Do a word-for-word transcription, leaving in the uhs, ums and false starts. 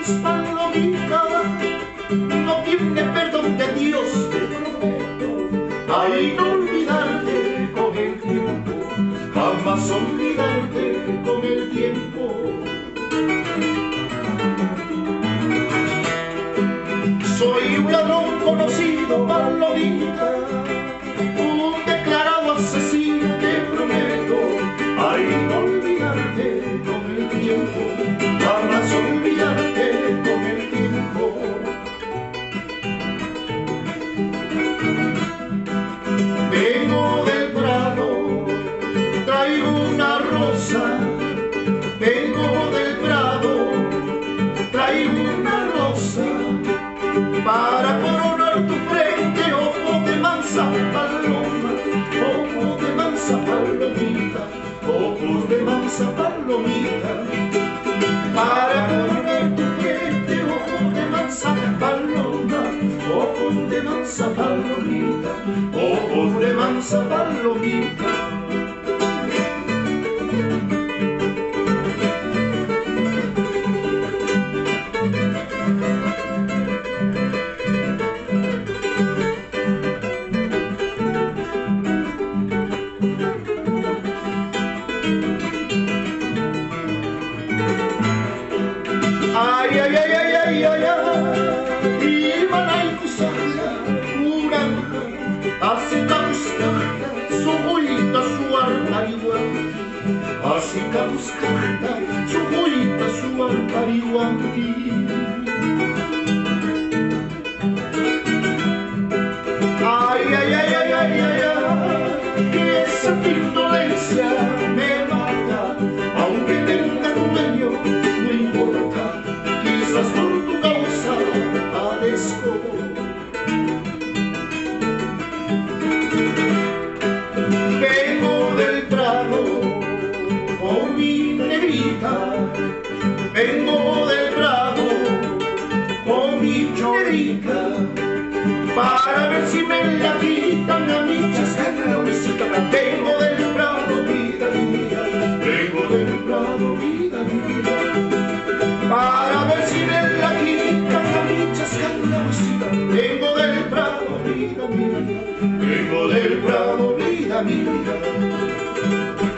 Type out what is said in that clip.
mis palomitas, no tiene perdón de Dios, te prometo. Ay, no olvidarte con el tiempo, jamás olvidarte con el tiempo. Soy un ladrón conocido, palomita, un declarado asesino, te prometo. Ay, no olvidarte con el tiempo, jamás olvidarte con el tiempo. Vengo del Prado, traigo una rosa. Vengo del Prado, traigo una rosa para coronar tu frente, ojo de mansa paloma, ojo de mansa palomita, ojos de mansa palomita, para coronar tu frente, ojos de mansa paloma, ojos de mansa palomita, ojos de mansa palomita. Ay, ay, ay, ay, ay, ay, ay, imanay ko sana, unang asik kabus kahta, sumuita suar pariwanti, asik kabus kahta, sumuita suar pariwanti. Ay, ay, ay, ay, ay, ay, ay, esa indolencia me mata, aunque tenga dueño, no importa. Quizás por tu causa padezco. Vengo del Prado con mi negrita, vengo del Prado con mi negrita, para ver si me la quitan a mi chascarraoncita. Vengo del Prado, vida mía, vengo del Prado, vida mía, para ver si me la quitan a mi chascarraoncita. Vengo del Prado, vida mía, vengo del Prado, vida mía.